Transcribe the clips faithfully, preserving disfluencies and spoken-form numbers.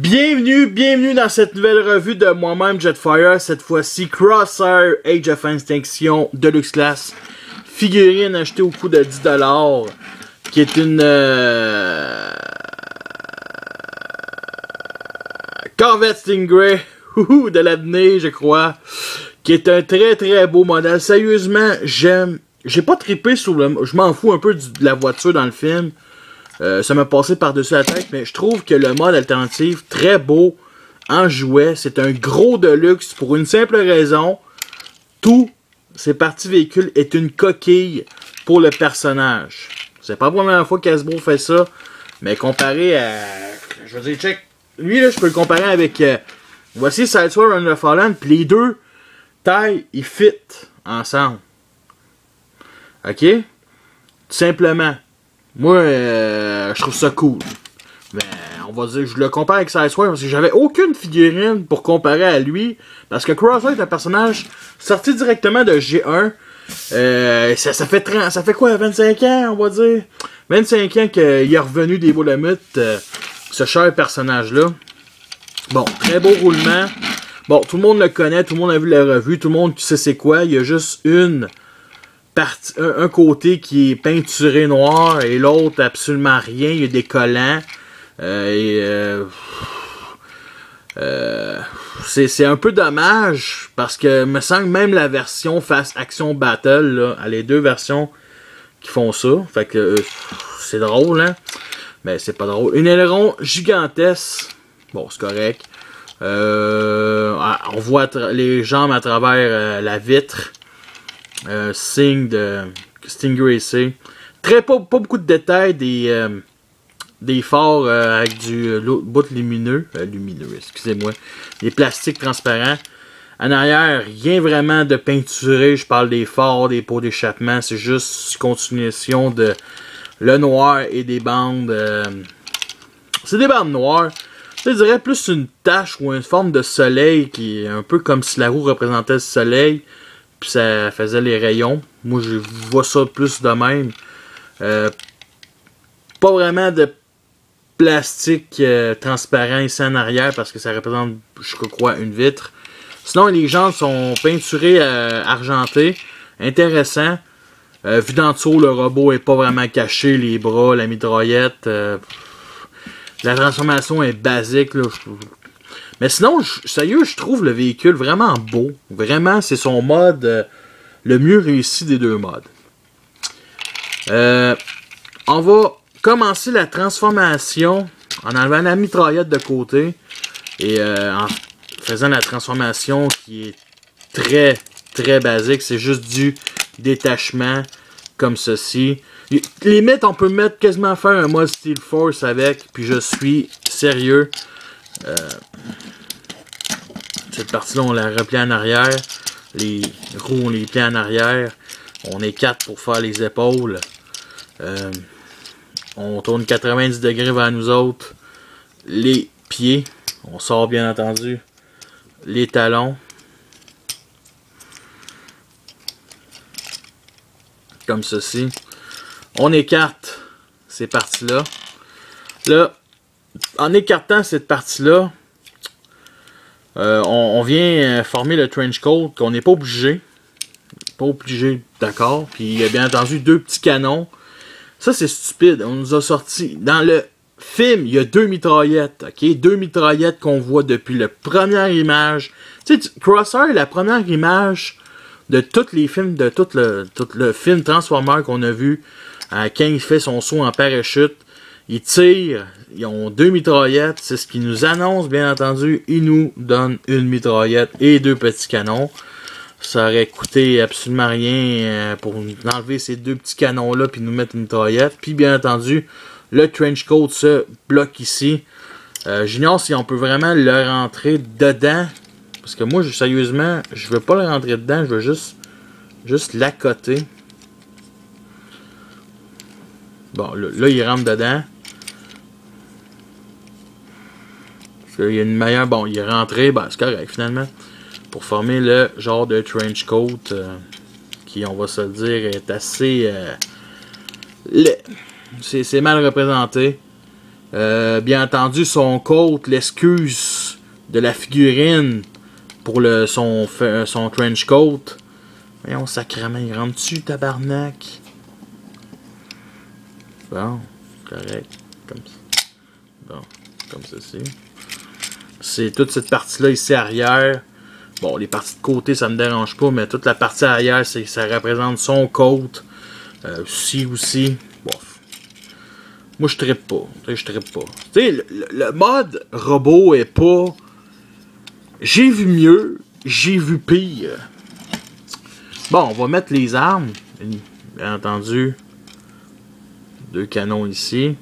Bienvenue, bienvenue dans cette nouvelle revue de moi-même Jetfire, cette fois-ci Crosshair Age of Extinction Deluxe Class, figurine achetée au coût de dix dollars, qui est une euh... Corvette Stingray de l'avenir, je crois, qui est un très très beau modèle. Sérieusement, j'aime, j'ai pas trippé sur le, je m'en fous un peu du, de la voiture dans le film. Euh, ça m'a passé par-dessus la tête, mais je trouve que le mode alternatif, très beau, en jouet, c'est un gros deluxe pour une simple raison. Tous ces parties véhicules est une coquille pour le personnage. C'est pas la première fois qu'Hasbro fait ça, mais comparé à... Je veux dire, check. Lui, là, je peux le comparer avec... Euh, voici Sideswipe Under the Fallen, puis les deux tailles, ils fit ensemble. Ok? Tout simplement. Moi, euh, je trouve ça cool. Ben, on va dire, je le compare avec Sideswipe parce que j'avais aucune figurine pour comparer à lui. Parce que Crosshair est un personnage sorti directement de G un. Euh, ça, ça, fait trente, ça fait quoi, vingt-cinq ans, on va dire? vingt-cinq ans qu'il est revenu des Bolamutes, euh, ce cher personnage-là. Bon, très beau roulement. Bon, tout le monde le connaît, tout le monde a vu la revue, tout le monde sait c'est quoi. Il y a juste une... Parti, un, un côté qui est peinturé noir et l'autre absolument rien. Il y a des collants. Euh, et, euh, euh, c'est un peu dommage parce que me semble que même la version Fast Action Battle, là, elle a les deux versions qui font ça. Fait que euh, c'est drôle, hein? Mais c'est pas drôle. Une aileron gigantesque. Bon, c'est correct. Euh, on voit les jambes à travers euh, la vitre. Euh, signe de Stingray C. Très pas, pas beaucoup de détails, des, euh, des phares euh, avec du euh, bout lumineux, euh, lumineux, excusez-moi, des plastiques transparents. En arrière, rien vraiment de peinturé, je parle des phares, des pots d'échappement, c'est juste continuation de le noir et des bandes. Euh, c'est des bandes noires. Je dirais plus une tache ou une forme de soleil qui est un peu comme si la roue représentait le soleil. Puis ça faisait les rayons. Moi, je vois ça plus de même. Euh, pas vraiment de plastique euh, transparent ici en arrière parce que ça représente, je crois, une vitre. Sinon, les jantes sont peinturées euh, argentées. Intéressant. Euh, vu d'en dessous, le robot est pas vraiment caché. Les bras, la mitraillette. Euh, la transformation est basique. Là. Mais sinon, je, sérieux, je trouve le véhicule vraiment beau. Vraiment, c'est son mode euh, le mieux réussi des deux modes. Euh, on va commencer la transformation en enlevant la mitraillette de côté et euh, en faisant la transformation qui est très, très basique. C'est juste du détachement comme ceci. Limite, on peut mettre quasiment faire un mode Steel Force avec, puis je suis sérieux. Euh, cette partie-là, on la replie en arrière. Les roues, on les plie en arrière. On est quatre pour faire les épaules. Euh, on tourne quatre-vingt-dix degrés vers nous autres. Les pieds. On sort bien entendu les talons. Comme ceci. On écarte ces parties-là. Là, en écartant cette partie-là, euh, on, on vient former le trench coat qu'on n'est pas obligé. Pas obligé, d'accord. Puis il y a bien entendu deux petits canons. Ça, c'est stupide. On nous a sorti. Dans le film, il y a deux mitraillettes. Ok, deux mitraillettes qu'on voit depuis la première image. Tu sais, Crosshair est la première image de tous les films, de tout le, tout le film Transformer qu'on a vu. Euh, quand il fait son saut en parachute. Ils tirent, ils ont deux mitraillettes, c'est ce qu'ils nous annoncent, bien entendu. Ils nous donnent une mitraillette et deux petits canons. Ça aurait coûté absolument rien pour enlever ces deux petits canons-là puis nous mettre une mitraillette. Puis, bien entendu, le trench coat se bloque ici. Euh, J'ignore si on peut vraiment le rentrer dedans. Parce que moi, je, sérieusement, je veux pas le rentrer dedans, je veux juste, juste l'accoter. Bon, là, là, il rentre dedans. Il y a une meilleure... Bon, il est rentré, ben, c'est correct, finalement. Pour former le genre de trench coat euh, qui, on va se le dire, est assez... Euh, c'est mal représenté. Euh, bien entendu, son coat, l'excuse de la figurine pour le, son, son trench coat. Voyons, sacrément, il rentre dessus, tabarnak. Bon, correct. Comme ça. Bon, comme ceci. C'est toute cette partie-là ici arrière. Bon, les parties de côté, ça me dérange pas, mais toute la partie arrière, c'est ça représente son coat. Euh, ci aussi. Bon. Moi, je trippe pas. Je trippe pas. Tu sais, le, le mode robot est pas... J'ai vu mieux, j'ai vu pire. Bon, on va mettre les armes. Bien entendu. Deux canons ici.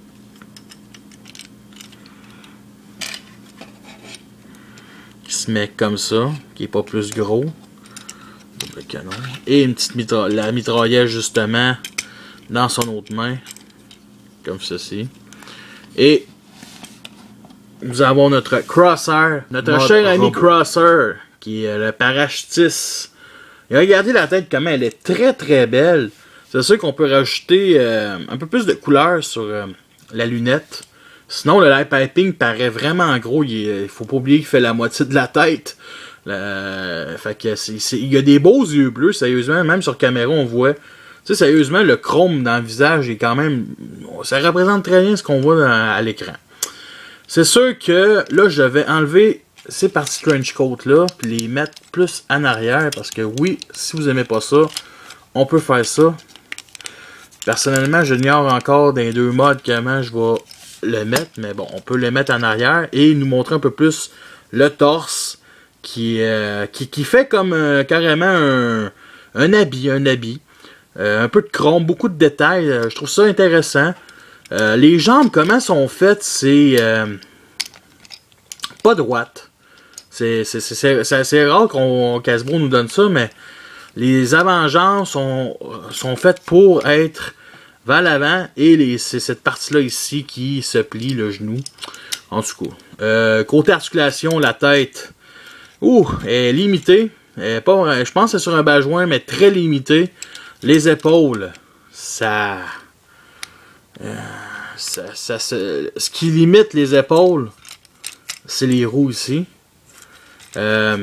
Qui se met comme ça. Qui est pas plus gros. Double canon. Et une petite mitra la mitraillette justement dans son autre main. Comme ceci. Et nous avons notre Crosshair. Notre Mode cher ami robot. Crosshair. Qui est le parachutiste. Et regardez la tête comment elle est très très belle. C'est sûr qu'on peut rajouter euh, un peu plus de couleur sur euh, la lunette. Sinon, le light piping paraît vraiment gros. Il, est, il faut pas oublier qu'il fait la moitié de la tête. Euh, fait que c'est, c'est, il y a des beaux yeux bleus, sérieusement. Même sur caméra, on voit. Tu sais, sérieusement, le chrome dans le visage est quand même... Ça représente très bien ce qu'on voit dans, à l'écran. C'est sûr que là, je vais enlever ces parties trench coat là, puis les mettre plus en arrière. Parce que oui, si vous aimez pas ça, on peut faire ça. Personnellement, je l'ignore encore dans les deux modes comment je vais le mettre. Mais bon, on peut le mettre en arrière et nous montrer un peu plus le torse qui, euh, qui, qui fait comme euh, carrément un, un habit. Un habit. Euh, un peu de chrome, beaucoup de détails. Euh, je trouve ça intéressant. Euh, les jambes, comment sont faites, c'est euh, pas droite. C'est assez rare qu'on qu'Hasbro nous donne ça, mais les avant-jambes sont, sont faites pour être vers l'avant et c'est cette partie-là ici qui se plie le genou. En tout cas. Euh, côté articulation, la tête ouh, est limitée. Elle est pas, je pense que c'est sur un bas joint, mais très limitée. Les épaules, ça, euh, ça, ça, ça... Ce qui limite les épaules, c'est les roues ici. Euh,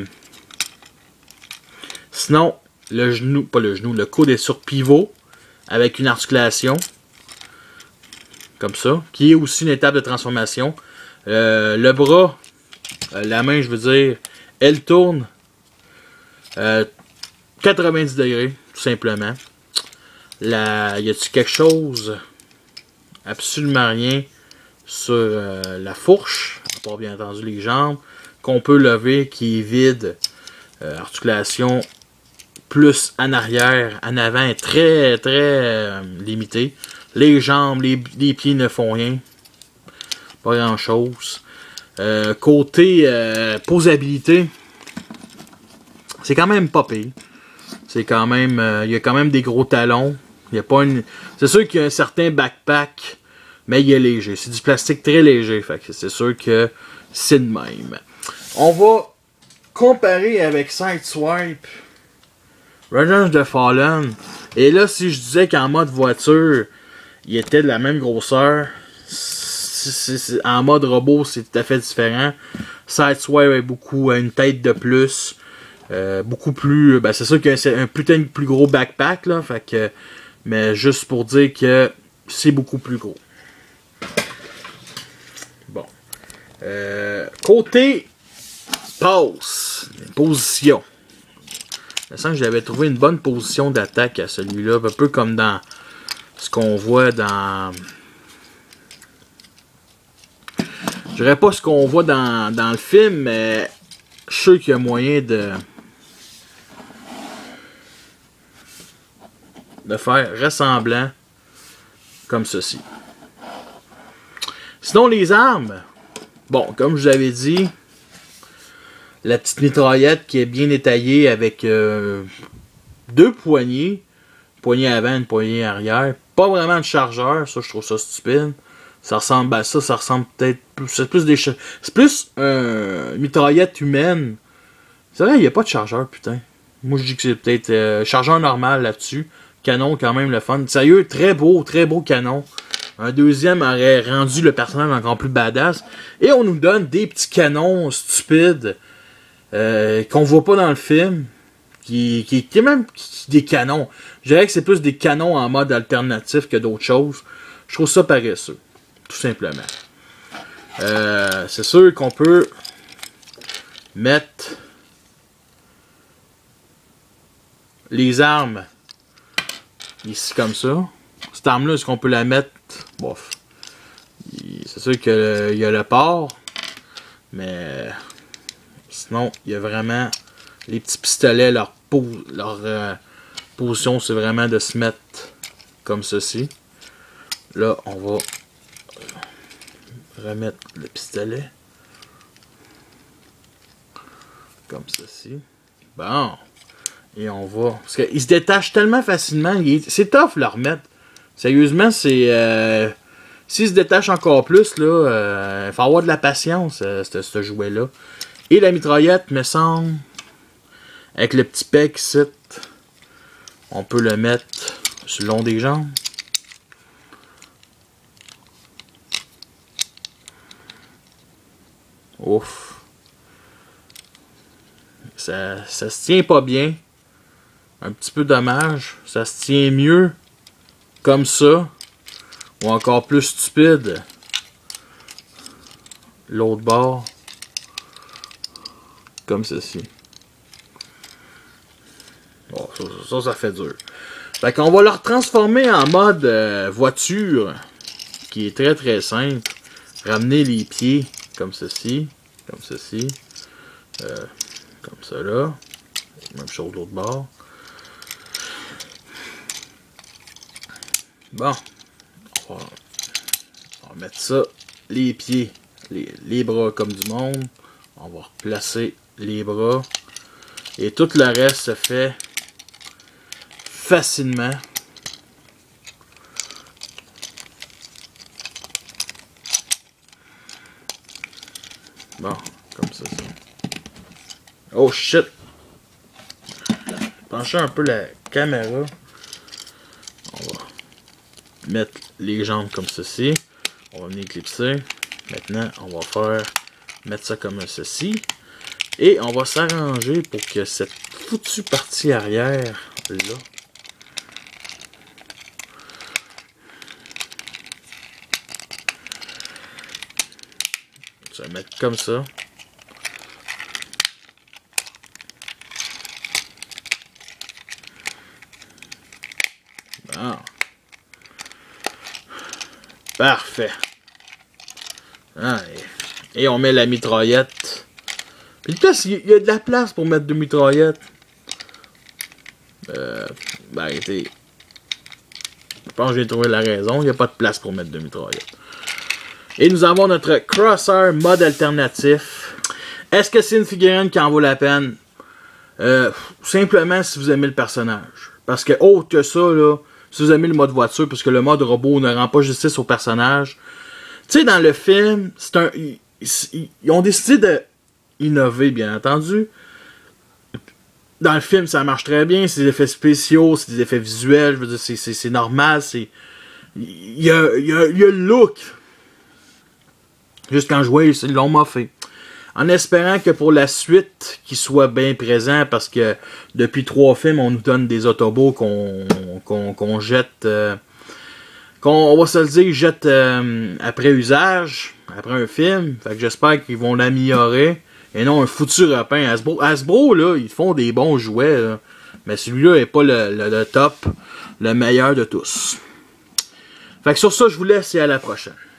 sinon, le genou, pas le genou, le coude est sur pivot avec une articulation comme ça, qui est aussi une étape de transformation. Euh, le bras, euh, la main, je veux dire, elle tourne euh, quatre-vingt-dix degrés, tout simplement. La, y a-t-il quelque chose? Absolument rien sur euh, la fourche, à part bien entendu les jambes, qu'on peut lever, qui est vide. Euh, articulation plus en arrière, en avant est très très euh, limité. Les jambes, les, les pieds ne font rien. Pas grand chose. Euh, côté euh, posabilité, c'est quand même pas pire. C'est quand même, euh, il y a quand même des gros talons. Il y a pas une. C'est sûr qu'il y a un certain backpack, mais il est léger. C'est du plastique très léger. Fait que c'est sûr que c'est de même. On va comparer avec Sideswipe, Revenge of the Fallen. Et là, si je disais qu'en mode voiture, il était de la même grosseur, c est, c est, en mode robot, c'est tout à fait différent. Sideswipe a beaucoup, a une tête de plus. Euh, beaucoup plus. Ben, c'est sûr qu'il y a un, un putain de plus gros backpack, là. Fait que. Mais juste pour dire que c'est beaucoup plus gros. Bon. Euh, côté passe, position. Je sens que j'avais trouvé une bonne position d'attaque à celui-là. Un peu comme dans ce qu'on voit dans... Je dirais pas ce qu'on voit dans, dans le film, mais je suis sûr qu'il y a moyen de... de faire ressemblant comme ceci. Sinon, les armes. Bon, comme je vous avais dit, la petite mitraillette qui est bien détaillée avec euh, deux poignées. Une poignée avant, une poignée arrière. Pas vraiment de chargeur. Ça, je trouve ça stupide. Ça ressemble à ça. Ça ressemble peut-être plus... C'est plus des... C'est plus euh, une mitraillette humaine. C'est vrai, il n'y a pas de chargeur, putain. Moi, je dis que c'est peut-être euh, chargeur normal là-dessus. Canon, quand même, le fun. Sérieux, très beau, très beau canon. Un deuxième aurait rendu le personnage encore plus badass. Et on nous donne des petits canons stupides euh, qu'on voit pas dans le film. Qui, qui, qui est même des canons. Je dirais que c'est plus des canons en mode alternatif que d'autres choses. Je trouve ça paresseux. Tout simplement. Euh, c'est sûr qu'on peut mettre les armes ici comme ça. Cette arme-là, est-ce qu'on peut la mettre? Bof. C'est sûr qu'il y a le port. Mais sinon, il y a vraiment les petits pistolets. Leur, po leur euh, position, c'est vraiment de se mettre comme ceci. Là, on va remettre le pistolet. Comme ceci. Bon. Et on va... Parce qu'il se détache tellement facilement. C'est tough le remettre. Sérieusement, c'est... Euh, S'il se détache encore plus, là, euh, il faut avoir de la patience, euh, ce, ce jouet-là. Et la mitraillette, me semble, avec le petit pec ici, on peut le mettre sur le long des jambes. Ouf. Ça, ça se tient pas bien. Un petit peu dommage. Ça se tient mieux comme ça. Ou encore plus stupide. L'autre bord. Comme ceci. Bon, ça, ça, ça fait dur. Fait qu'on va le retransformer en mode euh, voiture. Qui est très très simple. Ramener les pieds comme ceci. Comme ceci. Euh, comme ça là. Même chose de l'autre bord. Bon. On va, on va mettre ça. Les pieds. Les, les bras comme du monde. On va replacer les bras. Et tout le reste se fait facilement. Bon, comme ça. ça. Oh shit! Pencher un peu la caméra. On va mettre les jambes comme ceci. On va venir clipser. Maintenant, on va faire mettre ça comme ceci. Et on va s'arranger pour que cette foutue partie arrière là. Je vais mettre comme ça. Bon. Parfait. Ah, et, et on met la mitraillette. Puis plus, il y a de la place pour mettre deux mitraillettes. Euh, ben arrêtez. Je pense que j'ai trouvé la raison. Il n'y a pas de place pour mettre deux mitraillettes. Et nous avons notre Crosshair mode alternatif. Est-ce que c'est une figurine qui en vaut la peine? Euh, simplement si vous aimez le personnage. Parce que autre que ça, là, si vous aimez le mode voiture, parce que le mode robot ne rend pas justice au personnage. Tu sais, dans le film, c'est un. Ils, ils, ils ont décidé de innover, bien entendu. Dans le film, ça marche très bien. C'est des effets spéciaux, c'est des effets visuels. Je veux dire, c'est normal. C'est. Il y a, il y a, il y a le look. Juste quand je vois, ils l'ont moffé. En espérant que pour la suite, qu'il soit bien présent, parce que depuis trois films, on nous donne des Autobots qu'on qu'on qu'on jette, euh, qu'on, on va se le dire, jette euh, après usage, après un film. Fait que j'espère qu'ils vont l'améliorer, et non un foutu repeint. Hasbro, Hasbro, là, ils font des bons jouets, là, mais celui-là n'est pas le, le, le top, le meilleur de tous. Fait que sur ça, je vous laisse et à la prochaine.